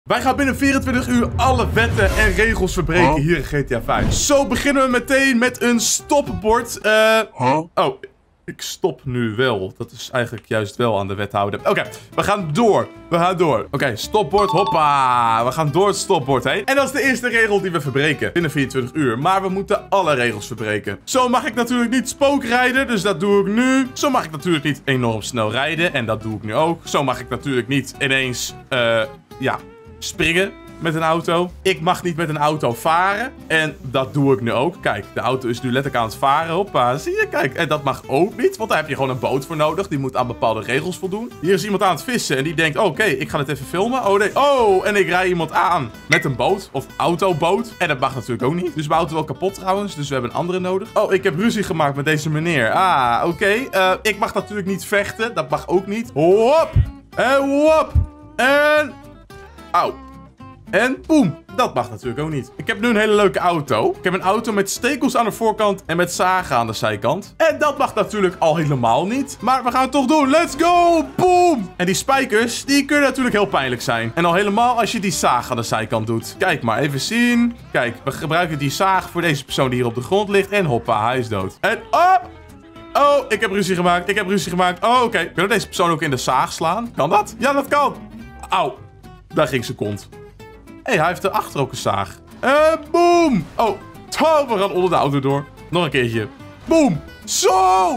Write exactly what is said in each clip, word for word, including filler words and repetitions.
Wij gaan binnen vierentwintig uur alle wetten en regels verbreken hier in G T A vijf. Zo beginnen we meteen met een stopbord. Uh, huh? Oh, ik stop nu wel. Dat is eigenlijk juist wel aan de wethouder. Oké, okay, we gaan door. We gaan door. Oké, okay, stopbord, hoppa. We gaan door het stopbord heen. En dat is de eerste regel die we verbreken binnen vierentwintig uur. Maar we moeten alle regels verbreken. Zo mag ik natuurlijk niet spookrijden, dus dat doe ik nu. Zo mag ik natuurlijk niet enorm snel rijden. En dat doe ik nu ook. Zo mag ik natuurlijk niet ineens, uh, ja... springen met een auto. Ik mag niet met een auto varen. En dat doe ik nu ook. Kijk, de auto is nu letterlijk aan het varen. Hoppa, zie je? Kijk, en dat mag ook niet. Want daar heb je gewoon een boot voor nodig. Die moet aan bepaalde regels voldoen. Hier is iemand aan het vissen. En die denkt, oké, okay, ik ga het even filmen. Oh nee, oh, en ik rij iemand aan met een boot. Of autoboot. En dat mag natuurlijk ook niet. Dus mijn auto wel kapot trouwens. Dus we hebben een andere nodig. Oh, ik heb ruzie gemaakt met deze meneer. Ah, oké. Okay. Uh, ik mag natuurlijk niet vechten. Dat mag ook niet. Hop. En hop. En... Auw. En boem. Dat mag natuurlijk ook niet. Ik heb nu een hele leuke auto. Ik heb een auto met stekels aan de voorkant en met zagen aan de zijkant. En dat mag natuurlijk al helemaal niet. Maar we gaan het toch doen. Let's go. Boom. En die spijkers, die kunnen natuurlijk heel pijnlijk zijn. En al helemaal als je die zaag aan de zijkant doet. Kijk maar, even zien. Kijk, we gebruiken die zaag voor deze persoon die hier op de grond ligt. En hoppa, hij is dood. En oh. Oh, ik heb ruzie gemaakt. Ik heb ruzie gemaakt. Oh, oké. Okay. Kunnen we deze persoon ook in de zaag slaan? Kan dat? Ja, dat kan. Auw. Daar ging zijn kont. Hé, hey, hij heeft erachter ook een zaag. En boom. Oh, oh, we gaan onder de auto door. Nog een keertje. Boom. Zo.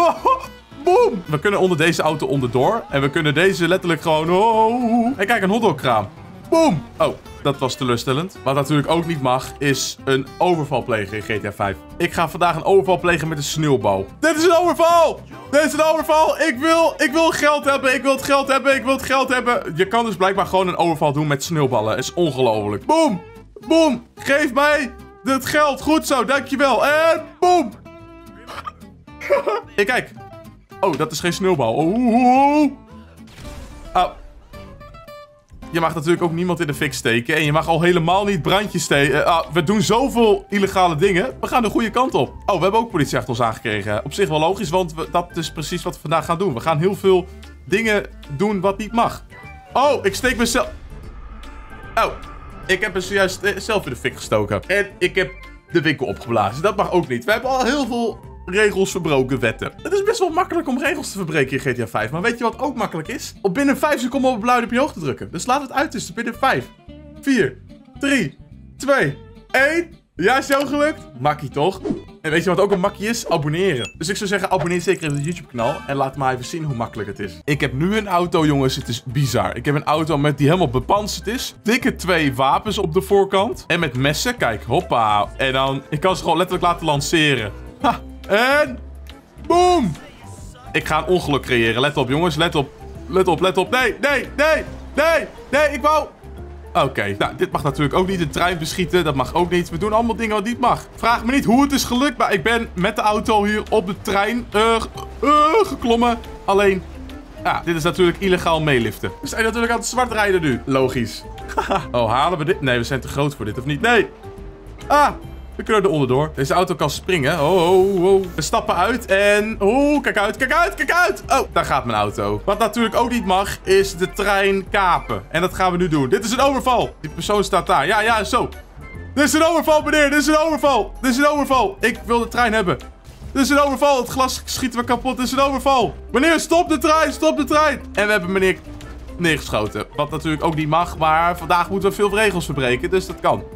Boom. We kunnen onder deze auto onderdoor. En we kunnen deze letterlijk gewoon... Oh. En kijk, een hotdogkraam. Boom. Oh, dat was teleurstellend. Wat natuurlijk ook niet mag, is een overval plegen in G T A vijf. Ik ga vandaag een overval plegen met een sneeuwbal. Dit is een overval! Dit is een overval! Ik wil, ik wil geld hebben, ik wil het geld hebben, ik wil het geld hebben. Je kan dus blijkbaar gewoon een overval doen met sneeuwballen. Dat is ongelooflijk. Boom! Boom! Geef mij het geld. Goed zo, dankjewel. En boom! Hey, kijk. Oh, dat is geen sneeuwbal. Oh. Oh. Je mag natuurlijk ook niemand in de fik steken. En je mag al helemaal niet brandjes steken. Uh, uh, we doen zoveel illegale dingen. We gaan de goede kant op. Oh, we hebben ook politie achter ons aangekregen. Op zich wel logisch, want we, dat is precies wat we vandaag gaan doen. We gaan heel veel dingen doen wat niet mag. Oh, ik steek mezelf... Oh, ik heb me zojuist uh, zelf in de fik gestoken. En ik heb de winkel opgeblazen. Dat mag ook niet. We hebben al heel veel... regels verbroken, wetten. Het is best wel makkelijk om regels te verbreken in G T A vijf. Maar weet je wat ook makkelijk is? Op binnen vijf seconden op het blauwe duimpje hoog te drukken. Dus laat het uit tussen binnen vijf, vier, drie, twee, één. Ja, is jou gelukt? Makkie toch? En weet je wat ook een makkie is? Abonneren. Dus ik zou zeggen, abonneer zeker even op het YouTube kanaal. En laat maar even zien hoe makkelijk het is. Ik heb nu een auto, jongens. Het is bizar. Ik heb een auto met die helemaal bepanserd is. Dikke twee wapens op de voorkant. En met messen. Kijk, hoppa. En dan, ik kan ze gewoon letterlijk laten lanceren. Ha. En... boom! Ik ga een ongeluk creëren. Let op, jongens. Let op. Let op, let op. Nee, nee, nee, nee, nee, ik wou... Oké, okay. Nou, dit mag natuurlijk ook niet. Een trein beschieten, dat mag ook niet. We doen allemaal dingen wat niet mag. Vraag me niet hoe het is gelukt, maar ik ben met de auto hier op de trein uh, uh, geklommen. Alleen, ja, dit is natuurlijk illegaal meeliften. We zijn natuurlijk aan het zwart rijden nu. Logisch. Oh, halen we dit? Nee, we zijn te groot voor dit, of niet? Nee. Ah. We kunnen er onderdoor. Deze auto kan springen. Oh, oh, oh. We stappen uit en... oh, kijk uit, kijk uit, kijk uit. Oh, daar gaat mijn auto. Wat natuurlijk ook niet mag, is de trein kapen. En dat gaan we nu doen. Dit is een overval. Die persoon staat daar. Ja, ja, zo. Dit is een overval, meneer. Dit is een overval. Dit is een overval. Ik wil de trein hebben. Dit is een overval. Het glas schieten we kapot. Dit is een overval. Meneer, stop de trein. Stop de trein. En we hebben meneer neergeschoten. Wat natuurlijk ook niet mag. Maar vandaag moeten we veel regels verbreken. Dus dat kan.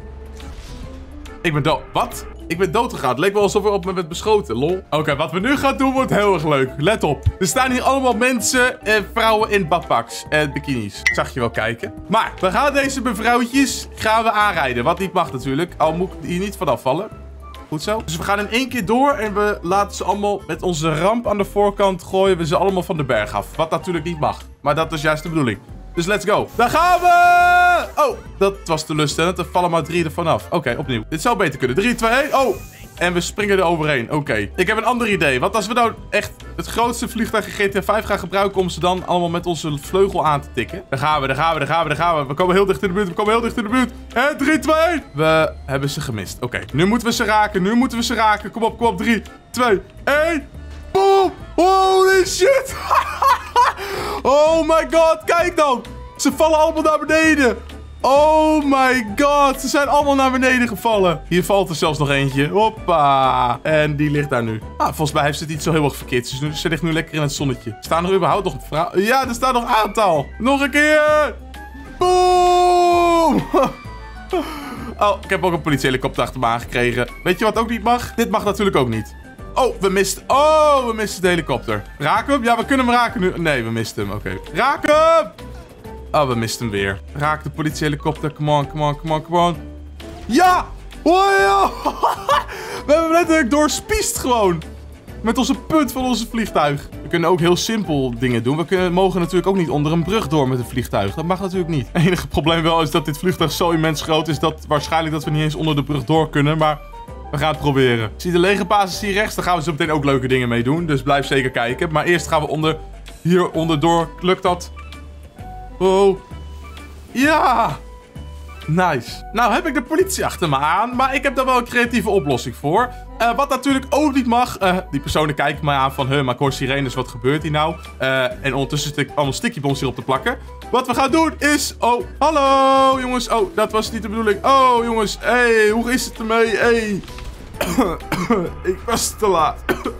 Ik ben dood. Wat? Ik ben dood gegaan. Het leek wel alsof we op me werd beschoten, lol. Oké, okay, wat we nu gaan doen wordt heel erg leuk. Let op. Er staan hier allemaal mensen en vrouwen in badpaks en bikinis. Zag je wel kijken. Maar we gaan deze mevrouwtjes gaan we aanrijden. Wat niet mag natuurlijk. Al moet ik hier niet vanaf vallen. Goed zo. Dus we gaan in één keer door en we laten ze allemaal met onze ramp aan de voorkant gooien we ze allemaal van de berg af. Wat natuurlijk niet mag. Maar dat is juist de bedoeling. Dus let's go. Daar gaan we! Oh, dat was teleurstellend. Er vallen maar drie ervan af. Oké, okay, opnieuw. Dit zou beter kunnen. drie, twee, één. Oh! En we springen er overheen. Oké. Okay. Ik heb een ander idee. Wat als we nou echt het grootste vliegtuig in G T A vijf gaan gebruiken om ze dan allemaal met onze vleugel aan te tikken? Daar gaan we, daar gaan we, daar gaan we, daar gaan we. We komen heel dicht in de buurt. We komen heel dicht in de buurt. En drie, twee, één. We hebben ze gemist. Oké. Okay. Nu moeten we ze raken. Nu moeten we ze raken. Kom op, kom op. drie, twee, één. Boom! Holy shit! Oh my god, kijk dan! Ze vallen allemaal naar beneden! Oh my god. Ze zijn allemaal naar beneden gevallen. Hier valt er zelfs nog eentje. Hoppa. En die ligt daar nu. Ah, volgens mij heeft ze het niet zo heel erg verkeerd. Ze, ze ligt nu lekker in het zonnetje. Staan er überhaupt nog vrouwen? Ja, er staat nog aantal. Nog een keer. Boom. Oh, ik heb ook een politiehelikopter achter me aangekregen. Weet je wat ook niet mag? Dit mag natuurlijk ook niet. Oh, we misten... Oh, we misten de helikopter. Raken we hem? Ja, we kunnen hem raken nu. Nee, we misten hem. Oké. Okay. Raken hem! Oh, we misten hem weer. Raak de politiehelikopter. Come on, come on, come on, come on. Ja! Oh, ja! We hebben hem letterlijk doorspiest gewoon. Met onze punt van onze vliegtuig. We kunnen ook heel simpel dingen doen. We kunnen, mogen natuurlijk ook niet onder een brug door met een vliegtuig. Dat mag natuurlijk niet. Het enige probleem wel is dat dit vliegtuig zo immens groot is... dat waarschijnlijk dat we niet eens onder de brug door kunnen. Maar we gaan het proberen. Zie de lege basis hier rechts? Daar gaan we zo meteen ook leuke dingen mee doen. Dus blijf zeker kijken. Maar eerst gaan we onder... hier onderdoor. Lukt dat? Oh. Ja! Nice. Nou heb ik de politie achter me aan, maar ik heb daar wel een creatieve oplossing voor. Uh, wat natuurlijk ook niet mag. Uh, die personen kijken mij aan van, huh, maar ik hoor sirenes, wat gebeurt hier nou? Uh, en ondertussen zit ik allemaal stickybombs hierop te plakken. Wat we gaan doen is... Oh, hallo jongens. Oh, dat was niet de bedoeling. Oh jongens, hey, hoe is het ermee? Hey. Ik was te laat.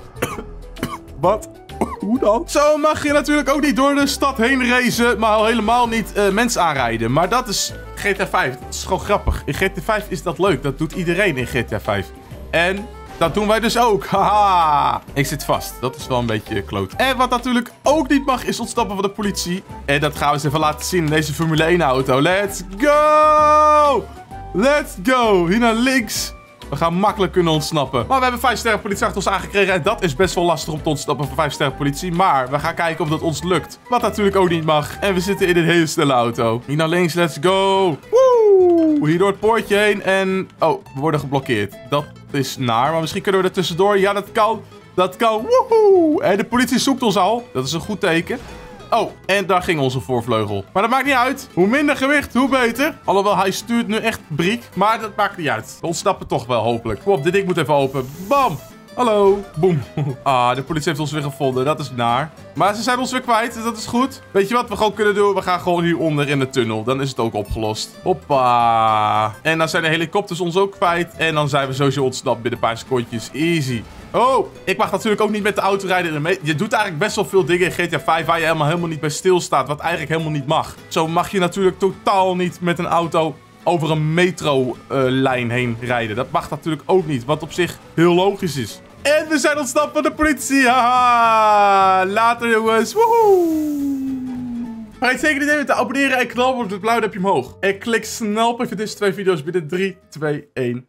Wat? Hoe dan? Zo mag je natuurlijk ook niet door de stad heen racen, maar al helemaal niet uh, mensen aanrijden. Maar dat is G T A vijf. Dat is gewoon grappig. In G T A vijf is dat leuk. Dat doet iedereen in G T A vijf. En dat doen wij dus ook. Haha. Ik zit vast. Dat is wel een beetje kloot. En wat natuurlijk ook niet mag, is ontsnappen van de politie. En dat gaan we eens even laten zien in deze Formule één auto. Let's go! Let's go! Hier naar links. We gaan makkelijk kunnen ontsnappen. Maar we hebben vijf sterren politie achter ons aangekregen. En dat is best wel lastig om te ontsnappen van vijf sterren politie. Maar we gaan kijken of dat ons lukt. Wat natuurlijk ook niet mag. En we zitten in een hele snelle auto. Hier naar links, let's go. Woe! Hier door het poortje heen. En... oh, we worden geblokkeerd. Dat is naar. Maar misschien kunnen we er tussendoor. Ja, dat kan. Dat kan. Woehoe! En de politie zoekt ons al. Dat is een goed teken. Oh, en daar ging onze voorvleugel. Maar dat maakt niet uit. Hoe minder gewicht, hoe beter. Alhoewel, hij stuurt nu echt briek. Maar dat maakt niet uit. We ontsnappen toch wel, hopelijk. Kom op, dit ding moet even open. Bam! Hallo. Boom. Ah, de politie heeft ons weer gevonden. Dat is naar. Maar ze zijn ons weer kwijt, dus dat is goed. Weet je wat we gewoon kunnen doen? We gaan gewoon hieronder in de tunnel. Dan is het ook opgelost. Hoppa. En dan zijn de helikopters ons ook kwijt. En dan zijn we sowieso ontsnapt binnen een paar secondjes. Easy. Oh, ik mag natuurlijk ook niet met de auto rijden. Je doet eigenlijk best wel veel dingen in G T A vijf waar je helemaal, helemaal niet bij stilstaat. Wat eigenlijk helemaal niet mag. Zo mag je natuurlijk totaal niet met een auto over een metrolijn uh, heen rijden. Dat mag natuurlijk ook niet. Wat op zich heel logisch is. En we zijn ontsnapt van de politie. Haha. Later jongens. Woehoe. Vergeet zeker niet even te abonneren en knal op het blauwe duimpje omhoog. En klik snel op even deze twee video's binnen drie, twee, één.